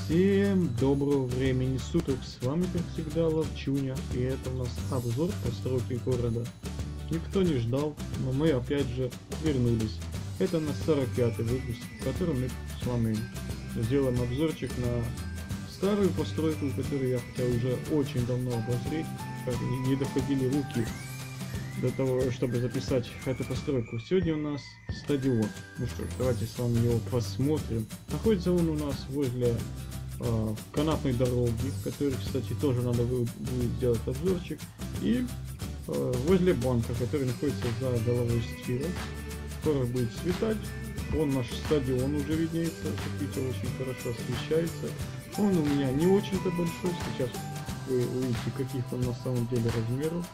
Всем доброго времени суток, с вами как всегда Ловчуня, и это у нас обзор постройки города. Никто не ждал, но мы опять же вернулись. Это на 45-й выпуск, в котором мы с вами сделаем обзорчик на старую постройку, которую я хотел уже очень давно обозреть, как не доходили руки до того, чтобы записать эту постройку. Сегодня у нас стадион. Ну что ж, давайте с вами его посмотрим. Находится он у нас возле канатной дороги, который, кстати, тоже надо будет сделать обзорчик, и возле банка, который находится за головой стира. Скоро будет светать. Он наш стадион уже виднеется, как видите, очень хорошо освещается. Он у меня не очень-то большой, сейчас вы увидите, каких он на самом деле размеров,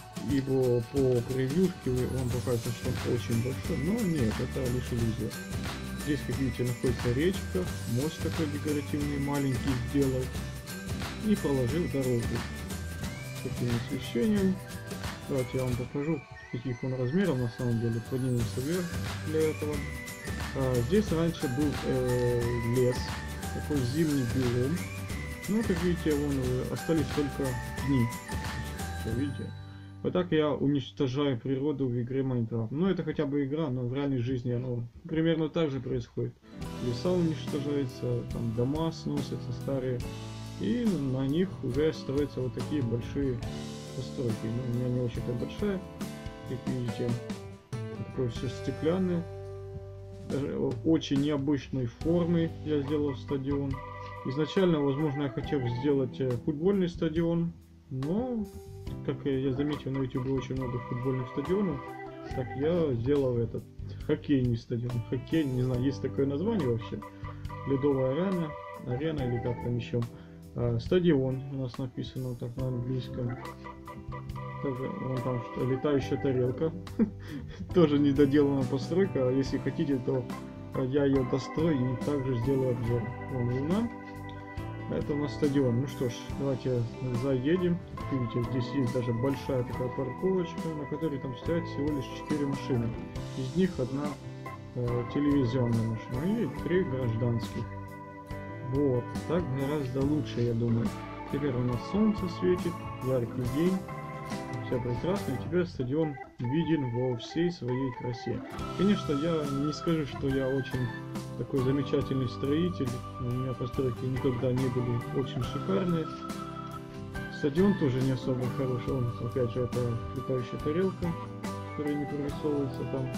ибо по превьюшке он покажется, что он очень большой, но нет, это лишь иллюзия. Здесь, как видите, находится речка, мост такой декоративный, маленький сделал, и положил дорогу с таким освещением. Давайте я вам покажу, каких он размеров на самом деле. Поднимемся вверх для этого. Здесь раньше был лес, такой зимний биом, но, как видите, остались только дни. Все, видите? Вот так я уничтожаю природу в игре Майнкрафт. Ну, это хотя бы игра, но в реальной жизни оно примерно так же происходит. Леса уничтожаются, там дома сносятся старые, и на них уже строятся вот такие большие постройки. Ну, у меня не очень-то большая, как видите, такое все стеклянное. Даже очень необычной формы я сделал стадион. Изначально, возможно, я хотел сделать футбольный стадион, но, как я заметил, на YouTube очень много футбольных стадионов, так я сделал этот хоккейный стадион. Хоккей, не знаю, есть такое название вообще. Ледовая арена или как там еще. Стадион у нас написано так на английском. Также вон там что, летающая тарелка. Тоже недоделанная постройка. Если хотите, то я ее дострою и также сделаю обзор. Вон луна. Это у нас стадион. Ну что ж, давайте заедем. Видите, здесь есть даже большая такая парковочка, на которой там стоят всего лишь 4 машины. Из них одна телевизионная машина и 3 гражданских. Вот, так гораздо лучше, я думаю. Теперь у нас солнце светит, яркий день. Все прекрасно, и теперь стадион виден во всей своей красе. Конечно, я не скажу, что я очень такой замечательный строитель. У меня постройки никогда не были очень шикарные. Стадион тоже не особо хороший. Он, опять же, это летающая тарелка, которая не прорисовывается там.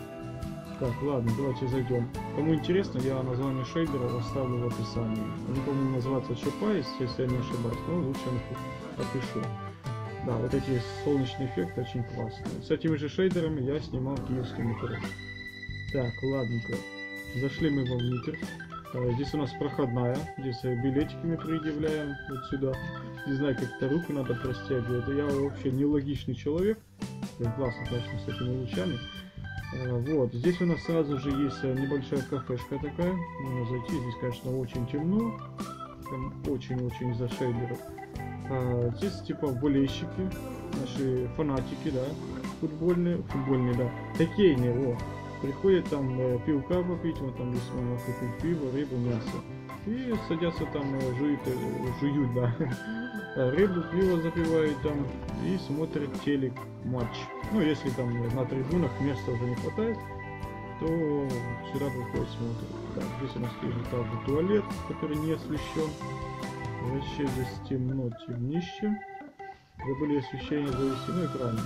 Так, ладно, давайте зайдем. Кому интересно, я название шейдеров оставлю в описании. Они, по-моему, называются Chopais, если я не ошибаюсь, но лучше опишу. Да, вот эти солнечные эффекты очень классные. С этими же шейдерами я снимал киевский метро. Так, ладненько. Зашли мы вовнутрь. Здесь у нас проходная. Здесь билетики мы предъявляем вот сюда. Не знаю, как-то руку надо простягивать. Я вообще нелогичный человек. Классно, конечно, с этими лучами. Вот, здесь у нас сразу же есть небольшая кафешка такая. Можно зайти. Здесь, конечно, очень темно. Там очень-очень из-за шейдеров. Здесь типа болельщики, наши фанатики, да, футбольные, да, хоккейные, во, приходят там пивка попить, вот там есть можно купить пиво, рыбу, мясо, и садятся там, жуют, да, рыбу, пиво запивают там и смотрят телек матч. Ну, если там на трибунах места уже не хватает, то сюда приходят, смотрят. Так, здесь у нас есть также туалет, который не освещен. Вообще здесь темно, темнище. Забыли освещение завести, ну и правильно.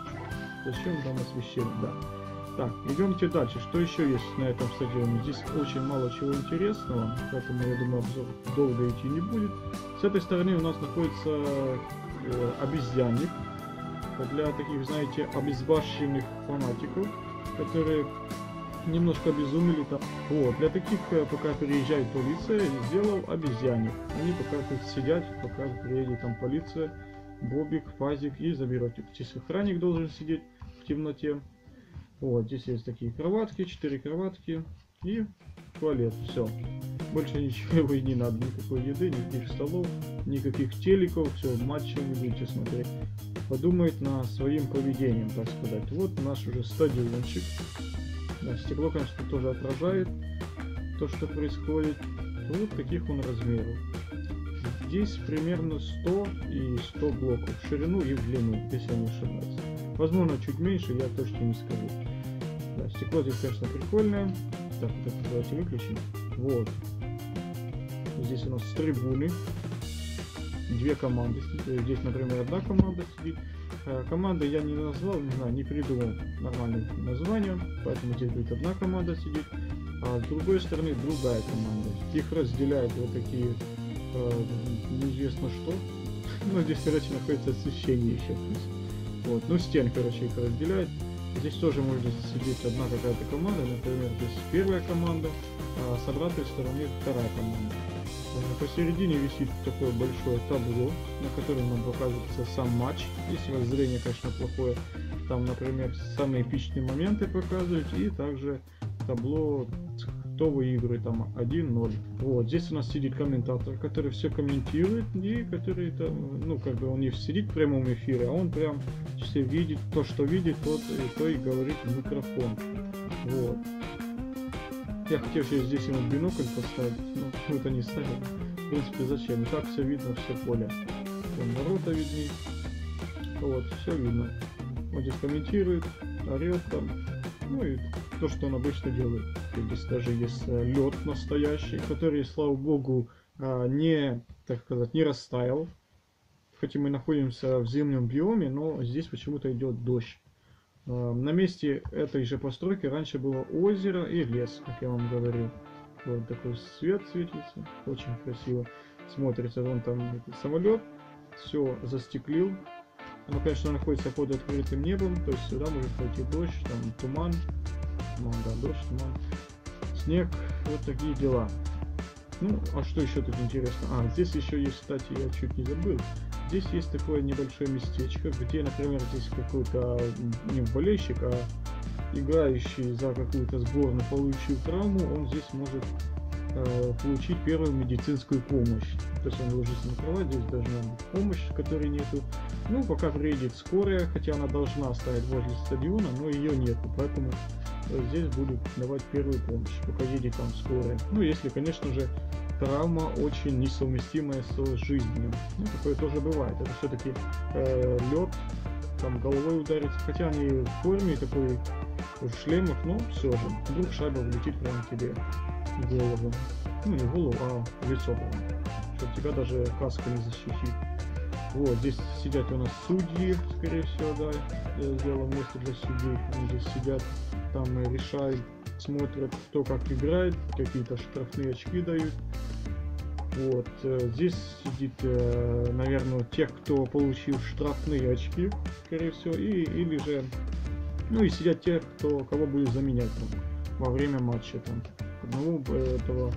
Зачем там освещение, да. Так, идемте дальше. Что еще есть на этом стадионе? Здесь очень мало чего интересного, поэтому я думаю, обзор долго идти не будет. С этой стороны у нас находится обезьянник. Для таких, знаете, обезбашенных фанатиков, которые немножко обезумели там. Вот, для таких, пока приезжает полиция, сделал обезьянник. Они пока тут сидят, пока приедет там полиция, Бобик, Фазик, и заберет. Здесь охранник должен сидеть в темноте. Вот, здесь есть такие кроватки, 4 кроватки и туалет. Все. Больше ничего и не надо, никакой еды, никаких столов, никаких телеков, все, матча не будете смотреть. Подумает над своим поведением, так сказать. Вот наш уже стадиончик. Да, стекло, конечно, тоже отражает то, что происходит. Вот таких он размеров. Здесь примерно 100 и 100 блоков в ширину и в длину, если я не ошибаюсь. Возможно, чуть меньше, я точно не скажу. Да, стекло здесь, конечно, прикольное. Так, это давайте выключим. Вот. Здесь у нас трибуны. Две команды. Здесь, например, одна команда сидит. Команды я не назвал, не знаю, не придумал нормальных названий. Поэтому здесь будет одна команда сидит. А с другой стороны другая команда. Их разделяют вот такие неизвестно что. Но здесь, короче, находится освещение еще. Вот. Ну, стен, короче, их разделяет. Здесь тоже может сидеть одна какая-то команда. Например, здесь первая команда, а с обратной стороны вторая команда. Посередине висит такое большое табло, на котором нам показывается сам матч. Если у вас зрение, конечно, плохое, там, например, самые эпичные моменты показывают, и также табло, кто выигрывает, там 1-0. Вот, здесь у нас сидит комментатор, который все комментирует, и который там, ну, как бы он не сидит в прямом эфире, а он прям все видит, то, что видит, то и говорит в микрофон. Вот. Я хотел еще здесь ему бинокль поставить, но это не ставил. В принципе, зачем? И так все видно, все поле. Там ворота видны. Вот, все видно. Он здесь комментирует, орет там. Ну и то, что он обычно делает. Здесь даже есть лед настоящий, который, слава богу, не, так сказать, не растаял. Хоть и мы находимся в зимнем биоме, но здесь почему-то идет дождь. На месте этой же постройки раньше было озеро и лес, как я вам говорил. Вот такой свет светится, очень красиво смотрится. Вон там самолет, все застеклил. Оно, конечно, находится под открытым небом, то есть сюда может пойти дождь, там туман, да, дождь, туман, снег, вот такие дела. Ну, а что еще тут интересно? Здесь еще есть, кстати, я чуть не забыл. Здесь есть такое небольшое местечко, где, например, здесь какой-то не болельщик, а играющий за какую-то сборную, получил травму, он здесь может получить первую медицинскую помощь. То есть он ложится на кровать, здесь должна быть помощь, которой нету. Ну, пока приедет скорая, хотя она должна стоять возле стадиона, но ее нету, поэтому здесь будут давать первую помощь, пока едет там скорая. Ну, если, конечно же, травма очень несовместимая с жизнью. Ну, такое тоже бывает. Это все-таки лед, там головой ударится, хотя они в форме такой, в шлемах, но все же, вдруг шайба влетит прямо тебе в голову. Ну, не в голову, а в лицо прямо. Чтобы тебя даже каска не защитит. Вот, здесь сидят у нас судьи, скорее всего, да, я сделал место для судей. Они здесь сидят, там решают, смотрят, кто как играет, какие-то штрафные очки дают. Вот, здесь сидит, наверное, тех, кто получил штрафные очки, скорее всего, или же, ну и сидят те, кого будет заменять там, во время матча, там, одного этого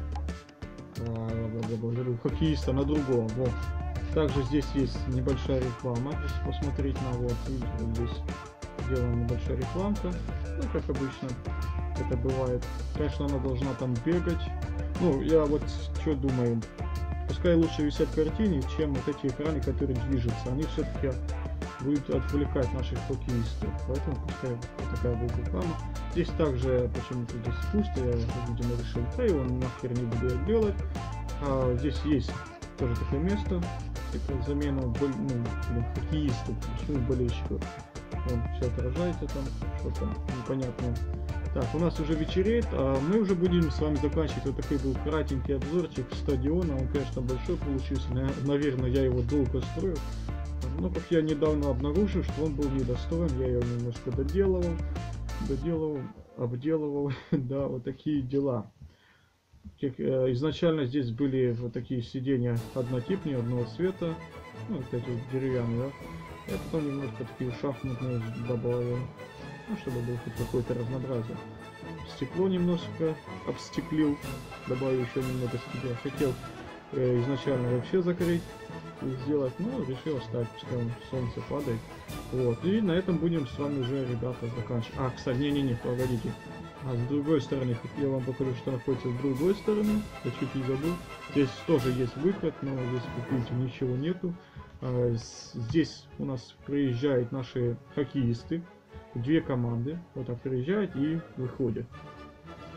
хоккеиста на другого. Вот. Также здесь есть небольшая реклама, если посмотреть на вот, видите, здесь сделана небольшая рекламка, ну, как обычно это бывает. Конечно, она должна там бегать. Ну, я вот что думаю, пускай лучше висят в картине, чем вот эти экраны, которые движутся. Они все-таки будут отвлекать наших хоккеистов. Поэтому пускай вот такая будет реклама. Здесь также почему-то здесь пусто, я, видимо, решил, да его нахер не буду делать. Здесь есть тоже такое место, это замена хоккеистов, болельщиков. Вон, все отражается там, что-то непонятное. Так, у нас уже вечереет, а мы уже будем с вами заканчивать. Вот такой был кратенький обзорчик стадиона. Он, конечно, большой получился. Наверное, я его долго строил. Но как я недавно обнаружил, что он был недостроен, я его немножко доделывал, обделывал. Да, вот такие дела. Изначально здесь были вот такие сиденья однотипные, одного цвета. Ну, вот эти деревянные, да. Я потом немножко такие шахматные добавил. Ну, чтобы было хоть какое-то разнообразие. Стекло немножко обстеклил, добавил еще немного стекла. Хотел изначально вообще закрыть и сделать, но решил оставить, пускай солнце падает. Вот, и на этом будем с вами уже, ребята, заканчивать. Кстати, не, погодите. С другой стороны, я вам покажу, что находится с другой стороны. Я чуть не забыл. Здесь тоже есть выход, но здесь, как видите, ничего нету. Здесь у нас приезжают наши хоккеисты. Две команды вот так приезжают и выходят.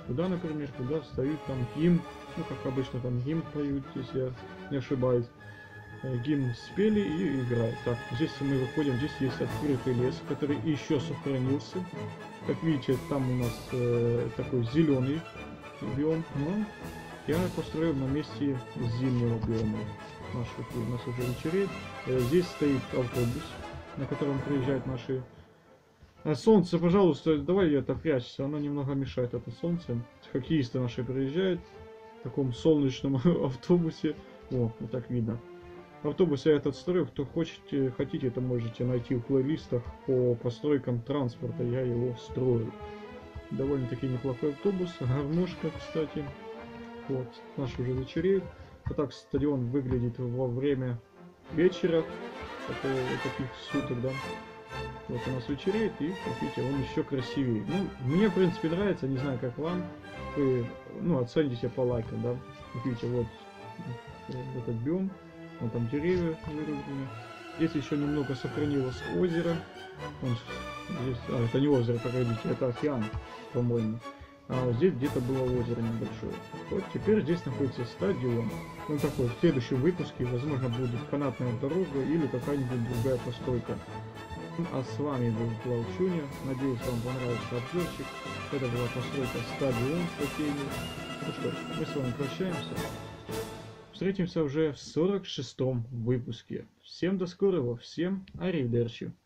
туда, например, туда встают там гимн, ну как обычно там гимн поют, если я не ошибаюсь. Гимн спели и играют. Так, здесь мы выходим, здесь есть открытый лес, который еще сохранился. Как видите, там у нас такой зеленый биом, но я построил на месте зимнего биома. У нас уже вечереет. Здесь стоит автобус, на котором приезжают наши... Солнце, пожалуйста, давай это прячься, оно немного мешает, это солнце. Хоккеисты наши приезжают в таком солнечном автобусе. О, вот так видно. Автобус я этот строил, кто хотите, это можете найти в плейлистах по постройкам транспорта, я его строил. Довольно-таки неплохой автобус, гармошка, кстати. Вот, наш уже вечереет. Вот так стадион выглядит во время вечера, таких суток, да. Вот у нас вечереет, и, как видите, он еще красивее. Ну, мне, в принципе, нравится, не знаю, как вам. Вы, ну, оцените по лайкам, да. Как видите, вот этот биом. Вон там деревья вырублены. Здесь еще немного сохранилось озеро. Здесь, это не озеро, погодите, это океан, по-моему. А вот здесь где-то было озеро небольшое. Вот теперь здесь находится стадион. Ну такой, в следующем выпуске, возможно, будет канатная дорога или какая-нибудь другая постройка. А с вами был Плавчуня. Надеюсь, вам понравился обзорчик. Это была постройка стадион хоккейный. Ну что ж, мы с вами прощаемся. Встретимся уже в 46-м выпуске. Всем до скорого, всем аривидерчи.